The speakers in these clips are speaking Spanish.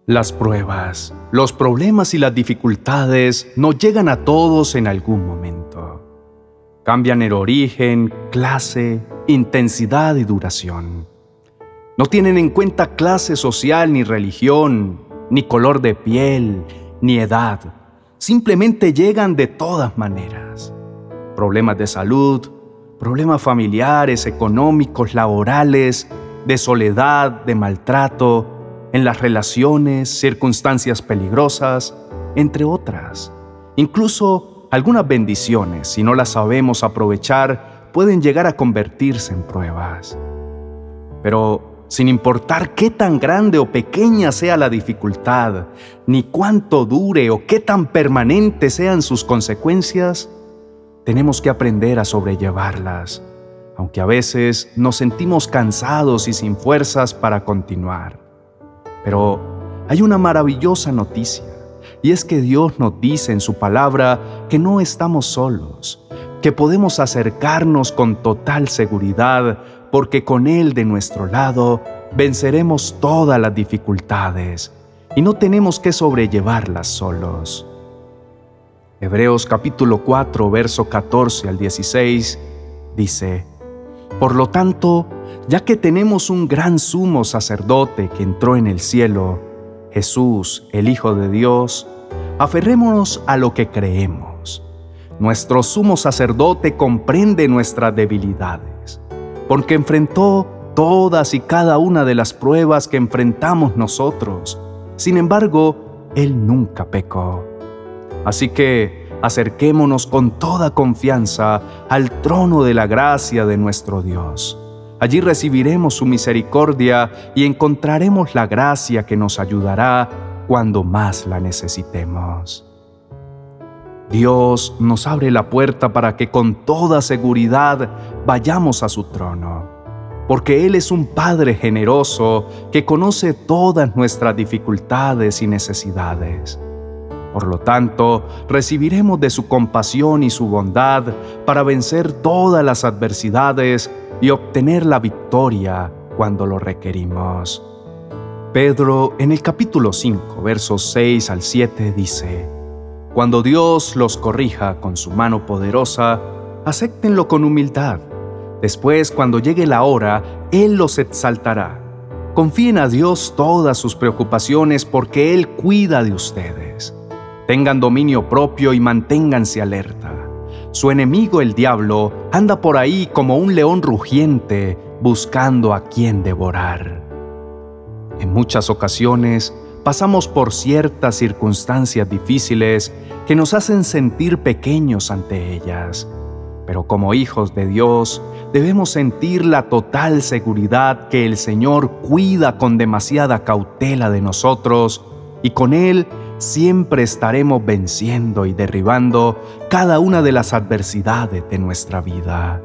Las pruebas, los problemas y las dificultades nos llegan a todos en algún momento. Cambian el origen, clase, intensidad y duración. No tienen en cuenta clase social ni religión, ni color de piel, ni edad. Simplemente llegan de todas maneras. Problemas de salud, problemas familiares, económicos, laborales, de soledad, de maltrato, en las relaciones, circunstancias peligrosas, entre otras. Incluso algunas bendiciones, si no las sabemos aprovechar, pueden llegar a convertirse en pruebas. Pero sin importar qué tan grande o pequeña sea la dificultad, ni cuánto dure o qué tan permanentes sean sus consecuencias, tenemos que aprender a sobrellevarlas, aunque a veces nos sentimos cansados y sin fuerzas para continuar. Pero hay una maravillosa noticia, y es que Dios nos dice en su palabra que no estamos solos, que podemos acercarnos con total seguridad, porque con Él de nuestro lado venceremos todas las dificultades y no tenemos que sobrellevarlas solos. Hebreos capítulo 4, verso 14 al 16, dice: Por lo tanto, ya que tenemos un gran sumo sacerdote que entró en el cielo, Jesús, el Hijo de Dios, aferrémonos a lo que creemos. Nuestro sumo sacerdote comprende nuestras debilidades, porque enfrentó todas y cada una de las pruebas que enfrentamos nosotros. Sin embargo, Él nunca pecó. Así que acerquémonos con toda confianza al trono de la gracia de nuestro Dios. Allí recibiremos su misericordia y encontraremos la gracia que nos ayudará cuando más la necesitemos. Dios nos abre la puerta para que con toda seguridad vayamos a su trono, porque Él es un Padre generoso que conoce todas nuestras dificultades y necesidades. Por lo tanto, recibiremos de su compasión y su bondad para vencer todas las adversidades y obtener la victoria cuando lo requerimos. Pedro, en el capítulo 5, versos 6 al 7, dice: Cuando Dios los corrija con su mano poderosa, acéptenlo con humildad. Después, cuando llegue la hora, Él los exaltará. Confíen a Dios todas sus preocupaciones porque Él cuida de ustedes. Tengan dominio propio y manténganse alerta. Su enemigo, el diablo, anda por ahí como un león rugiente buscando a quien devorar. En muchas ocasiones pasamos por ciertas circunstancias difíciles que nos hacen sentir pequeños ante ellas. Pero como hijos de Dios, debemos sentir la total seguridad que el Señor cuida con demasiada cautela de nosotros y con Él siempre estaremos venciendo y derribando cada una de las adversidades de nuestra vida.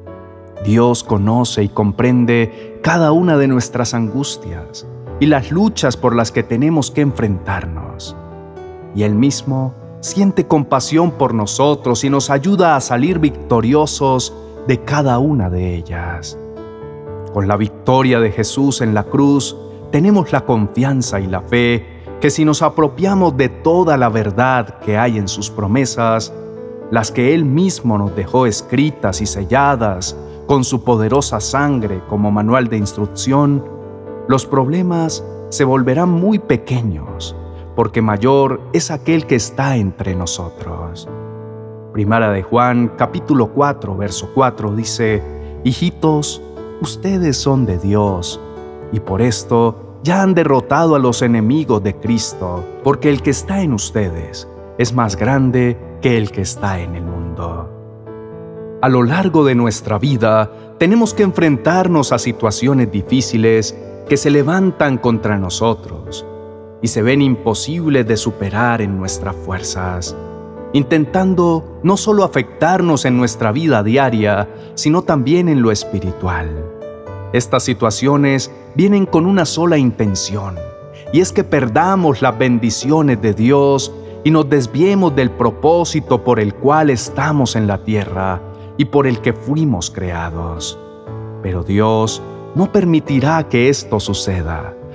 Dios conoce y comprende cada una de nuestras angustias y las luchas por las que tenemos que enfrentarnos. Y Él mismo siente compasión por nosotros y nos ayuda a salir victoriosos de cada una de ellas. Con la victoria de Jesús en la cruz, tenemos la confianza y la fe que si nos apropiamos de toda la verdad que hay en sus promesas, las que Él mismo nos dejó escritas y selladas con su poderosa sangre como manual de instrucción, los problemas se volverán muy pequeños, porque mayor es aquel que está entre nosotros. Primera de Juan, capítulo 4, verso 4 dice: Hijitos, ustedes son de Dios, y por esto ya han derrotado a los enemigos de Cristo, porque el que está en ustedes es más grande que el que está en el mundo. A lo largo de nuestra vida, tenemos que enfrentarnos a situaciones difíciles que se levantan contra nosotros y se ven imposibles de superar en nuestras fuerzas, intentando no solo afectarnos en nuestra vida diaria, sino también en lo espiritual. Estas situaciones vienen con una sola intención, y es que perdamos las bendiciones de Dios y nos desviemos del propósito por el cual estamos en la tierra y por el que fuimos creados. Pero Dios no permitirá que esto suceda,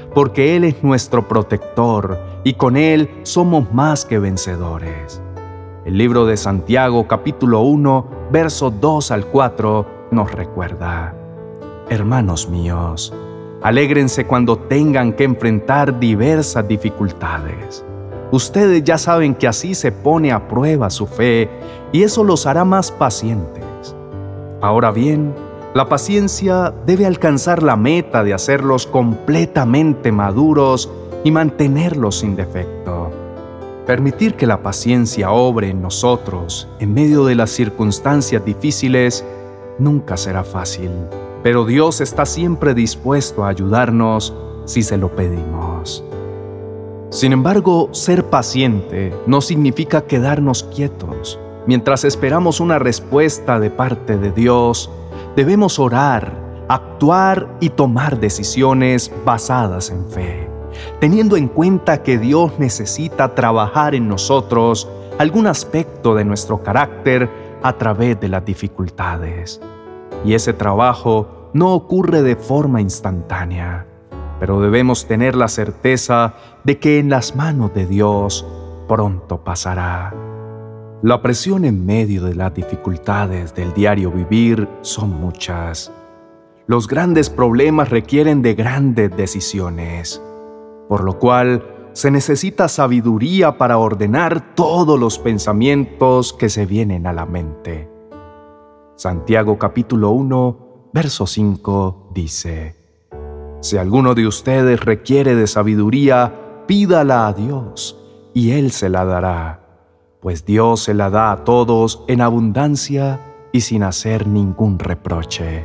porque Él es nuestro protector y con Él somos más que vencedores. El libro de Santiago, capítulo 1, versos 2 al 4, nos recuerda: Hermanos míos, alégrense cuando tengan que enfrentar diversas dificultades. Ustedes ya saben que así se pone a prueba su fe y eso los hará más pacientes. Ahora bien, la paciencia debe alcanzar la meta de hacerlos completamente maduros y mantenerlos sin defecto. Permitir que la paciencia obre en nosotros en medio de las circunstancias difíciles nunca será fácil, pero Dios está siempre dispuesto a ayudarnos si se lo pedimos. Sin embargo, ser paciente no significa quedarnos quietos. Mientras esperamos una respuesta de parte de Dios, debemos orar, actuar y tomar decisiones basadas en fe, teniendo en cuenta que Dios necesita trabajar en nosotros algún aspecto de nuestro carácter a través de las dificultades. Y ese trabajo no ocurre de forma instantánea, pero debemos tener la certeza de que en las manos de Dios pronto pasará. La presión en medio de las dificultades del diario vivir son muchas. Los grandes problemas requieren de grandes decisiones, por lo cual se necesita sabiduría para ordenar todos los pensamientos que se vienen a la mente. Santiago capítulo 1, verso 5 dice: Si alguno de ustedes requiere de sabiduría, pídala a Dios, y Él se la dará, pues Dios se la da a todos en abundancia y sin hacer ningún reproche.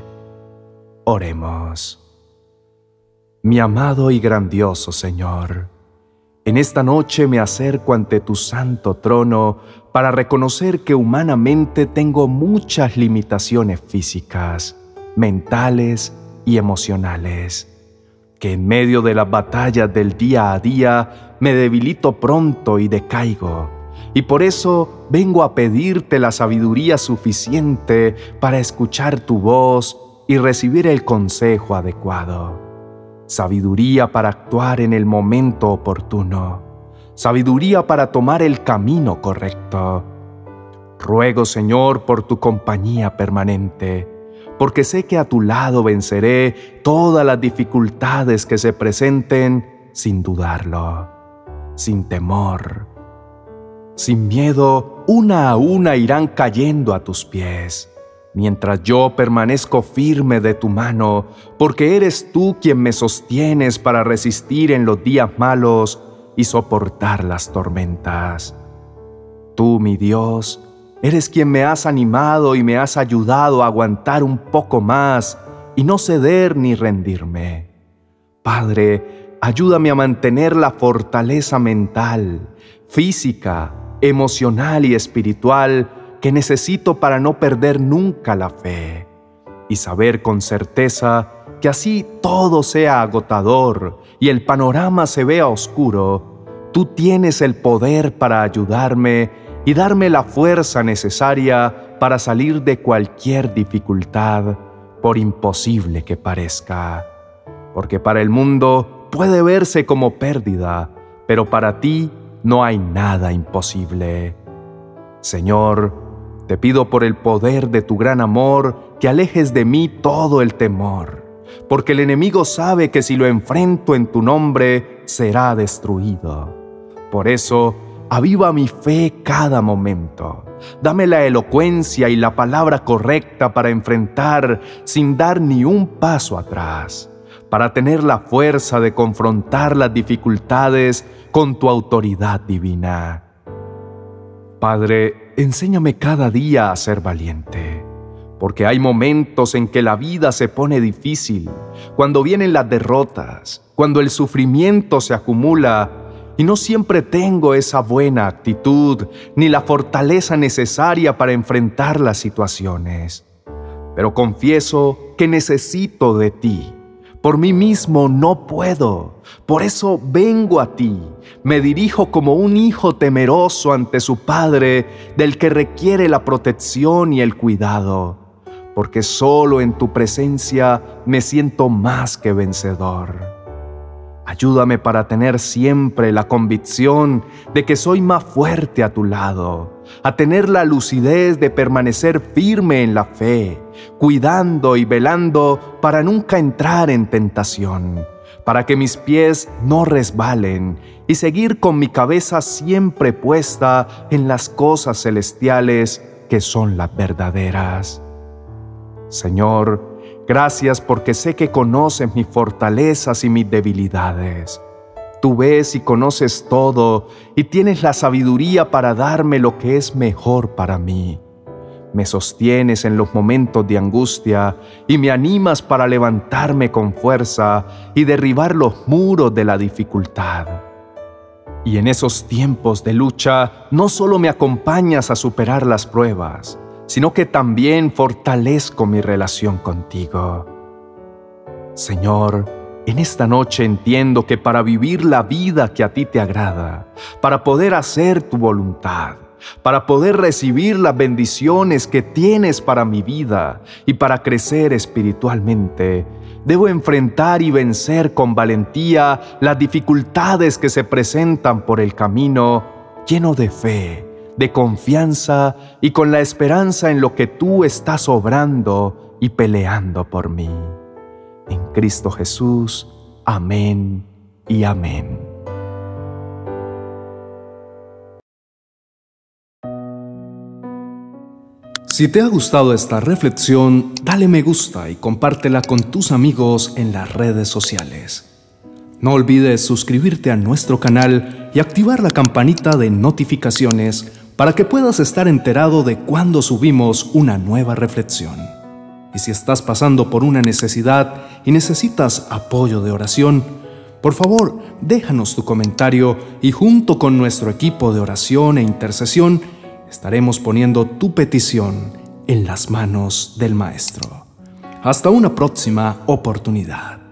Oremos. Mi amado y grandioso Señor, en esta noche me acerco ante tu santo trono para reconocer que humanamente tengo muchas limitaciones físicas, mentales y emocionales, que en medio de las batallas del día a día me debilito pronto y decaigo, y por eso vengo a pedirte la sabiduría suficiente para escuchar tu voz y recibir el consejo adecuado. Sabiduría para actuar en el momento oportuno. Sabiduría para tomar el camino correcto. Ruego, Señor, por tu compañía permanente, porque sé que a tu lado venceré todas las dificultades que se presenten sin dudarlo, sin temor. Sin miedo, una a una irán cayendo a tus pies, mientras yo permanezco firme de tu mano, porque eres tú quien me sostienes para resistir en los días malos y soportar las tormentas. Tú, mi Dios, eres quien me has animado y me has ayudado a aguantar un poco más y no ceder ni rendirme. Padre, ayúdame a mantener la fortaleza mental, física, emocional y espiritual que necesito para no perder nunca la fe y saber con certeza que así todo sea agotador y el panorama se vea oscuro, tú tienes el poder para ayudarme y darme la fuerza necesaria para salir de cualquier dificultad, por imposible que parezca. Porque para el mundo puede verse como pérdida, pero para ti no hay nada imposible. Señor, te pido por el poder de tu gran amor que alejes de mí todo el temor, porque el enemigo sabe que si lo enfrento en tu nombre, será destruido. Por eso, aviva mi fe cada momento. Dame la elocuencia y la palabra correcta para enfrentar sin dar ni un paso atrás, para tener la fuerza de confrontar las dificultades con tu autoridad divina. Padre, enséñame cada día a ser valiente, porque hay momentos en que la vida se pone difícil, cuando vienen las derrotas, cuando el sufrimiento se acumula, y no siempre tengo esa buena actitud ni la fortaleza necesaria para enfrentar las situaciones. Pero confieso que necesito de ti. Por mí mismo no puedo. Por eso vengo a ti. Me dirijo como un hijo temeroso ante su padre, del que requiere la protección y el cuidado, porque solo en tu presencia me siento más que vencedor. Ayúdame para tener siempre la convicción de que soy más fuerte a tu lado, a tener la lucidez de permanecer firme en la fe, cuidando y velando para nunca entrar en tentación, para que mis pies no resbalen y seguir con mi cabeza siempre puesta en las cosas celestiales que son las verdaderas. Señor, gracias porque sé que conoces mis fortalezas y mis debilidades. Tú ves y conoces todo y tienes la sabiduría para darme lo que es mejor para mí. Me sostienes en los momentos de angustia y me animas para levantarme con fuerza y derribar los muros de la dificultad. Y en esos tiempos de lucha no solo me acompañas a superar las pruebas, sino que también fortalezco mi relación contigo. Señor, en esta noche entiendo que para vivir la vida que a ti te agrada, para poder hacer tu voluntad, para poder recibir las bendiciones que tienes para mi vida y para crecer espiritualmente, debo enfrentar y vencer con valentía las dificultades que se presentan por el camino, lleno de fe, de confianza y con la esperanza en lo que tú estás obrando y peleando por mí. En Cristo Jesús. Amén y amén. Si te ha gustado esta reflexión, dale me gusta y compártela con tus amigos en las redes sociales. No olvides suscribirte a nuestro canal y activar la campanita de notificaciones para que puedas estar enterado de cuando subimos una nueva reflexión. Y si estás pasando por una necesidad y necesitas apoyo de oración, por favor, déjanos tu comentario y junto con nuestro equipo de oración e intercesión, estaremos poniendo tu petición en las manos del Maestro. Hasta una próxima oportunidad.